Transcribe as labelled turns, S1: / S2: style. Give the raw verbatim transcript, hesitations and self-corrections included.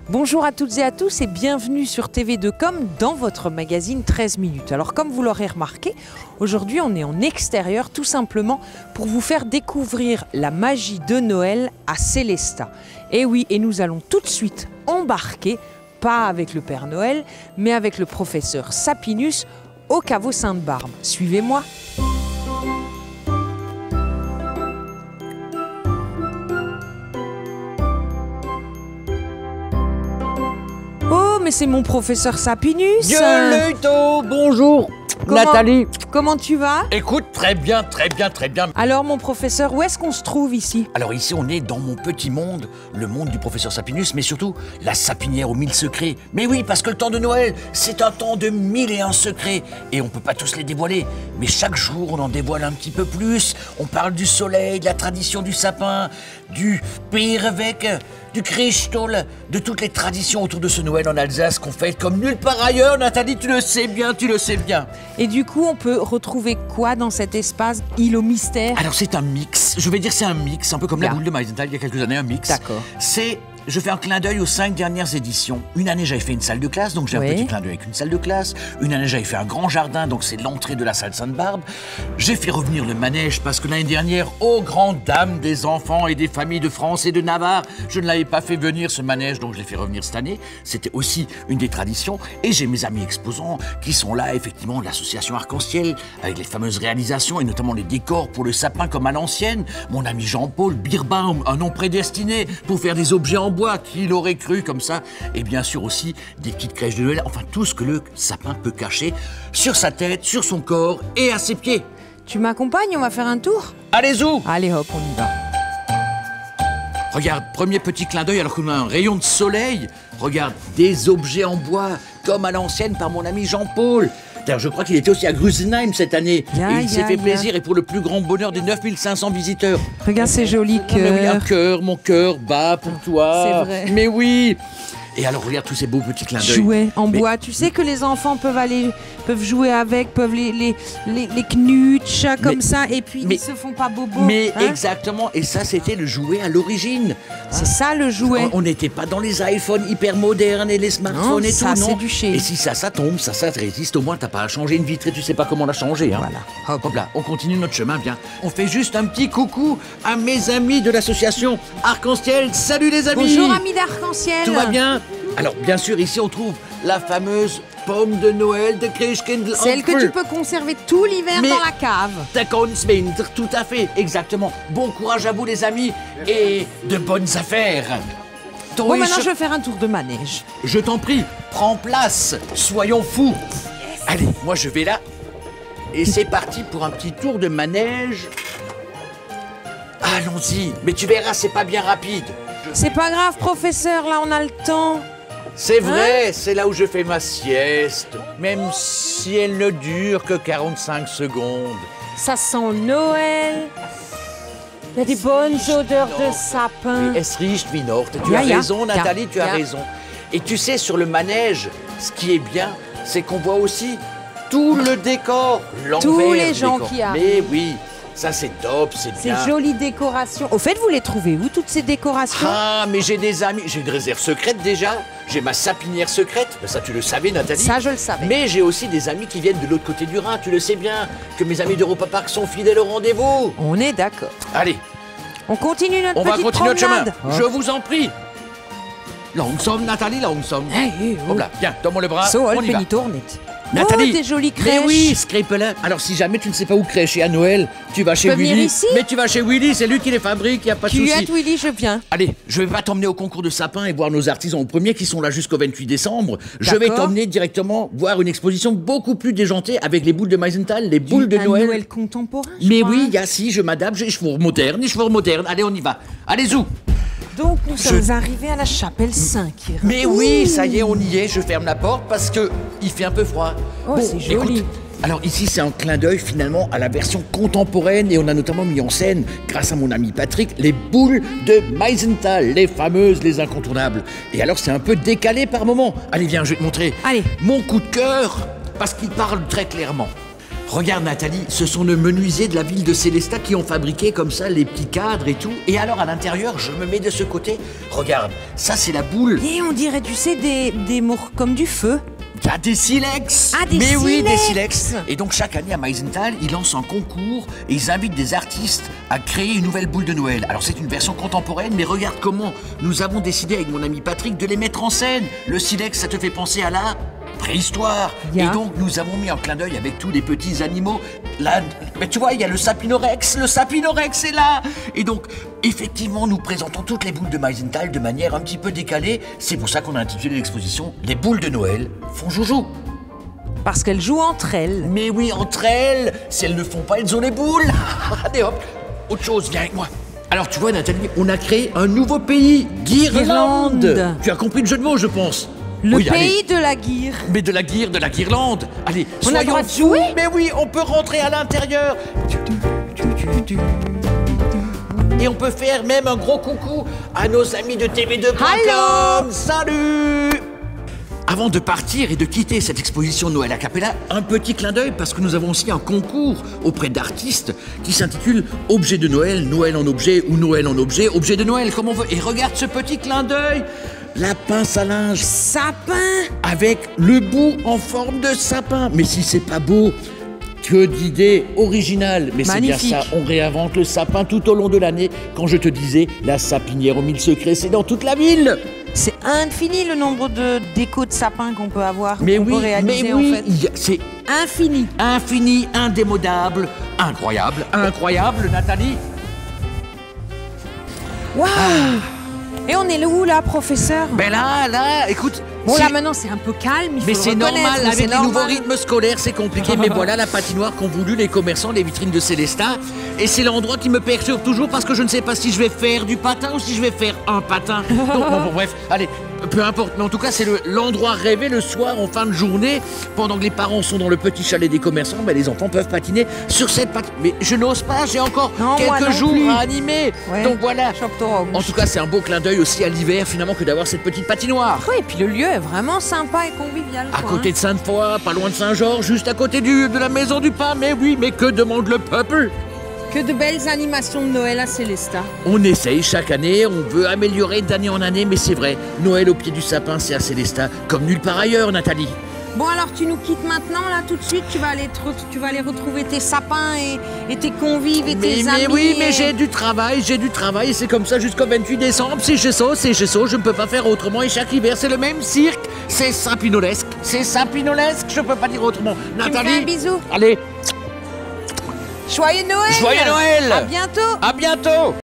S1: Bonjour à toutes et à tous et bienvenue sur T V deux Com dans votre magazine treize minutes. Alors comme vous l'aurez remarqué, aujourd'hui on est en extérieur tout simplement pour vous faire découvrir la magie de Noël à Sélestat. Et oui, et nous allons tout de suite embarquer, pas avec le Père Noël, mais avec le professeur Sapinus au caveau Sainte-Barbe. Suivez-moi. Mais c'est mon professeur Sapinus.
S2: Gueuleto, bonjour.
S1: Comment,
S2: Nathalie.
S1: Comment tu vas?
S2: Écoute, très bien, très bien, très bien.
S1: Alors mon professeur, où est-ce qu'on se trouve ici?
S2: Alors ici, on est dans mon petit monde, le monde du professeur Sapinus, mais surtout la sapinière aux mille secrets. Mais oui, parce que le temps de Noël, c'est un temps de mille et un secrets. Et on peut pas tous les dévoiler. Mais chaque jour, on en dévoile un petit peu plus. On parle du soleil, de la tradition du sapin, du Peerweg, du Christol, de toutes les traditions autour de ce Noël en Alsace qu'on fête comme nulle part ailleurs. Nathalie, tu le sais bien, tu le sais bien.
S1: Et du coup, on peut retrouver quoi dans cet espace île au mystère?
S2: Alors c'est un mix, je vais dire c'est un mix, un peu comme
S1: Là.
S2: la boule de Meisenthal il y a quelques années, un mix.
S1: D'accord.
S2: C'est, je fais un clin d'œil aux cinq dernières éditions. Une année j'avais fait une salle de classe, donc j'ai
S1: Oui.
S2: un petit clin d'œil avec une salle de classe. Une année j'avais fait un grand jardin, donc c'est l'entrée de la salle Sainte-Barbe. J'ai fait revenir le manège parce que l'année dernière, aux grandes dames des enfants et des familles de France et de Navarre, je ne l'avais pas fait venir ce manège, donc je l'ai fait revenir cette année. C'était aussi une des traditions. Et j'ai mes amis exposants qui sont là, effectivement, de l'association Arc-en-Ciel, avec les fameuses réalisations et notamment les décors pour le sapin comme à l'ancienne. Mon ami Jean-Paul Birbaum, un nom prédestiné pour faire des objets en bois, qui l'aurait cru comme ça. Et bien sûr aussi des petites crèches de Noël, enfin tout ce que le sapin peut cacher sur sa tête, sur son corps et à ses pieds.
S1: Tu m'accompagnes, on va faire un tour?
S2: Allez-y!
S1: Allez hop, on y va.
S2: Regarde, premier petit clin d'œil alors qu'on a un rayon de soleil. Regarde, des objets en bois, comme à l'ancienne par mon ami Jean-Paul. D'ailleurs, je crois qu'il était aussi à Grusenheim cette année.
S1: Ya,
S2: et il s'est
S1: ya,
S2: fait
S1: ya.
S2: plaisir et pour le plus grand bonheur des neuf mille cinq cents visiteurs.
S1: Regarde ces jolis
S2: Ah, mais oui, un
S1: cœurs.
S2: cœur, mon cœur bat pour toi.
S1: C'est vrai.
S2: Mais oui. Et alors, regarde tous ces beaux petits clins d'œil.
S1: Jouets en
S2: Mais-
S1: bois. Tu sais que les enfants peuvent aller, peuvent jouer avec, peuvent les les les, les knutsch comme
S2: Mais-
S1: ça, et puis
S2: mais-
S1: ils se font pas bobo.
S2: Mais
S1: hein.
S2: exactement, et ça c'était le jouet à l'origine.
S1: C'est ça le jouet.
S2: On n'était pas dans les iPhones hyper modernes et les smartphones
S1: Non,
S2: et
S1: ça,
S2: tout, non.
S1: c'est du chez.
S2: Et si ça, ça tombe, ça, ça résiste, au moins t'as pas à changer une vitre et tu sais pas comment la changer. Hein.
S1: Voilà.
S2: Hop, hop là, on continue notre chemin, bien. On fait juste un petit coucou à mes amis de l'association Arc-en-Ciel. Salut les amis.
S1: Bonjour amis d'Arc-en-Ciel.
S2: Tout va bien? Alors bien sûr, ici on trouve la fameuse pomme de Noël de Christkindl.
S1: Celle que tu peux conserver tout l'hiver
S2: Mais-
S1: dans la cave.
S2: D'accord, tout à fait, exactement. Bon courage à vous les amis et de bonnes affaires.
S1: Bon,
S2: Toi,
S1: maintenant
S2: je-
S1: je vais faire un tour de manège.
S2: Je t'en prie, prends place, soyons fous. Allez, moi je vais là. Et c'est parti pour un petit tour de manège. Allons-y, mais tu verras, c'est pas bien rapide.
S1: C'est pas grave, professeur, là on a le temps.
S2: C'est vrai, c'est là où je fais ma sieste, même si elle ne dure que quarante-cinq secondes.
S1: Ça sent Noël. Il y a des bonnes odeurs de sapin.
S2: Es riecht wie Nord. Tu
S1: Ja,
S2: as
S1: ja.
S2: raison, Nathalie,
S1: Ja,
S2: tu as
S1: ja.
S2: raison. Et tu sais, sur le manège, ce qui est bien, c'est qu'on voit aussi tout le décor, l'envers
S1: Tous les
S2: du
S1: gens
S2: décor.
S1: qui arrivent.
S2: Mais oui, ça c'est top, c'est
S1: Ces
S2: bien.
S1: jolies décorations. Au fait, vous les trouvez où, toutes ces décorations?
S2: Ah, mais j'ai des amis, j'ai une réserve secrète déjà, j'ai ma sapinière secrète, ben ça tu le savais Nathalie.
S1: Ça, je le savais.
S2: Mais j'ai aussi des amis qui viennent de l'autre côté du Rhin, tu le sais bien, que mes amis d'Europa Park sont fidèles au rendez-vous.
S1: On est d'accord.
S2: Allez,
S1: On continue notre
S2: on va
S1: petite
S2: continuer notre chemin,
S1: promenade.
S2: je vous en prie. Langsam, Nathalie, langsam.
S1: Hey, hey, oh.
S2: Hop là, viens, donne-moi le bras,
S1: So,
S2: on
S1: elle
S2: y va.
S1: Tornet.
S2: Nathalie,
S1: Oh, des jolies crèches.
S2: Mais oui, Scrapelin. Alors si jamais tu ne sais pas où crècher à Noël, tu vas chez
S1: peux venir
S2: Willy.
S1: ici
S2: Mais tu vas chez Willy, c'est lui qui les fabrique, y a pas de
S1: Tu
S2: souci.
S1: es Willy, je viens.
S2: Allez, je vais pas t'emmener au concours de sapin et voir nos artisans au premier qui sont là jusqu'au vingt-huit décembre. Je vais
S1: D'accord.
S2: t'emmener directement voir une exposition beaucoup plus déjantée avec les boules de Meisenthal, les boules de
S1: Un
S2: Noël.
S1: Noël contemporain. je
S2: Mais
S1: crois,
S2: oui,
S1: hein.
S2: il y a si, je m'adapte, j'ai les cheveux modernes, les cheveux modernes. Allez, on y va. Allez, zou.
S1: Donc nous
S2: Je-
S1: sommes arrivés à la chapelle Saint.
S2: Mais oui, ça y est, on y est. Je ferme la porte parce que il fait un peu froid.
S1: Oh, c'est joli.
S2: écoute, alors ici, c'est un clin d'œil finalement à la version contemporaine et on a notamment mis en scène, grâce à mon ami Patrick, les boules de Meisenthal, les fameuses, les incontournables. Et alors, c'est un peu décalé par moment. Allez, viens, je vais te montrer.
S1: Allez.
S2: Mon coup de cœur, parce qu'il parle très clairement. Regarde Nathalie, ce sont nos menuisiers de la ville de Célestat qui ont fabriqué comme ça les petits cadres et tout. Et alors à l'intérieur, je me mets de ce côté. Regarde, ça c'est la boule.
S1: Et on dirait, tu sais, des, des mots comme du feu.
S2: Il y a des silex.
S1: Ah, des
S2: Mais
S1: silex.
S2: oui, des silex. Et donc chaque année à Meisenthal, ils lancent un concours et ils invitent des artistes à créer une nouvelle boule de Noël. Alors c'est une version contemporaine, mais regarde comment nous avons décidé avec mon ami Patrick de les mettre en scène. Le silex, ça te fait penser à la préhistoire.
S1: Yeah.
S2: Et donc nous avons mis un clin d'œil avec tous les petits animaux. Là, mais tu vois, il y a le sapinorex, le sapinorex est là. Et donc, effectivement, nous présentons toutes les boules de Meisenthal de manière un petit peu décalée. C'est pour ça qu'on a intitulé l'exposition « Les boules de Noël font joujou ».
S1: Parce qu'elles jouent entre elles.
S2: Mais oui, entre elles, si elles ne font pas, elles ont les boules. Allez hop, autre chose, viens avec moi. Alors tu vois Nathalie, on a créé un nouveau pays, Guirlande.
S1: Guirlande.
S2: Tu as compris le jeu de mots, je pense.
S1: Le
S2: Oui,
S1: pays
S2: allez.
S1: de la guire.
S2: Mais de la guire, de la guirlande. Allez,
S1: On a le
S2: soyons
S1: droit de
S2: fous.
S1: jouer.
S2: Mais oui, on peut rentrer à l'intérieur. Et on peut faire même un gros coucou à nos amis de T V deux point com.
S1: Allô.
S2: Salut. Avant de partir et de quitter cette exposition Noël a cappella, un petit clin d'œil parce que nous avons aussi un concours auprès d'artistes qui s'intitule Objet de Noël, Noël en objet ou Noël en objet, objet de Noël comme on veut. Et regarde ce petit clin d'œil, la pince à linge
S1: Sapin.
S2: avec le bout en forme de sapin. Mais si c'est pas beau, que d'idées originales. Mais c'est bien
S1: Magnifique.
S2: ça, on réinvente le sapin tout au long de l'année. Quand je te disais, la sapinière aux mille secrets, c'est dans toute la ville.
S1: C'est infini le nombre de décos de sapins qu'on peut avoir,
S2: Mais
S1: qu'on
S2: oui,
S1: peut réaliser
S2: mais
S1: en
S2: oui,
S1: fait.
S2: il y a- c'est
S1: Infini.
S2: infini, indémodable, incroyable, incroyable, Nathalie.
S1: Waouh. Et on est où là, professeur?
S2: Ben là, là, écoute.
S1: Bon
S2: si-
S1: là maintenant c'est un peu calme, il faut
S2: Mais
S1: le
S2: c'est
S1: reconnaître,
S2: normal,
S1: mais
S2: avec
S1: c'est
S2: les
S1: normal.
S2: nouveaux rythmes scolaires, c'est compliqué. Mais voilà la patinoire qu'ont voulu les commerçants, les vitrines de Célestat. Et c'est l'endroit qui me perturbe toujours parce que je ne sais pas si je vais faire du patin ou si je vais faire un patin. Donc, bon, bon, bref, allez, peu importe. Mais en tout cas, c'est le- l'endroit rêvé le soir en fin de journée. Pendant que les parents sont dans le petit chalet des commerçants, ben, les enfants peuvent patiner sur cette patine. Mais je n'ose pas, j'ai encore
S1: Non, moi
S2: quelques
S1: non
S2: jours
S1: plus.
S2: à animer.
S1: Ouais.
S2: Donc voilà.
S1: Chope-toi au
S2: En tout cas, c'est un beau clin d'œil aussi à l'hiver finalement que d'avoir cette petite patinoire.
S1: Oui, et puis le lieu est vraiment sympa et convivial.
S2: À
S1: quoi,
S2: côté
S1: hein.
S2: de Sainte-Foy, pas loin de Saint-Georges, juste à côté du, de la maison du pain. Mais oui, mais que demande le peuple?
S1: Que de belles animations de Noël à Célestat.
S2: On essaye chaque année, on veut améliorer d'année en année, mais c'est vrai, Noël au pied du sapin, c'est à Célestat, comme nulle part ailleurs, Nathalie.
S1: Bon alors tu nous quittes maintenant là tout de suite, tu vas aller, te re- tu vas aller retrouver tes sapins et, et tes convives et
S2: Mais,
S1: tes
S2: mais
S1: amis.
S2: oui, mais
S1: et-
S2: j'ai du travail, j'ai du travail, et c'est comme ça jusqu'au vingt-huit décembre. C'est chez ça, c'est chez ça, je ne peux pas faire autrement. Et chaque hiver, c'est le même cirque, c'est sapinolesque, c'est sapinolesque, je peux pas dire autrement.
S1: Tu me fais
S2: Nathalie,
S1: un bisou.
S2: allez,
S1: Joyeux Noël.
S2: Joyeux Noël.
S1: À bientôt.
S2: à bientôt.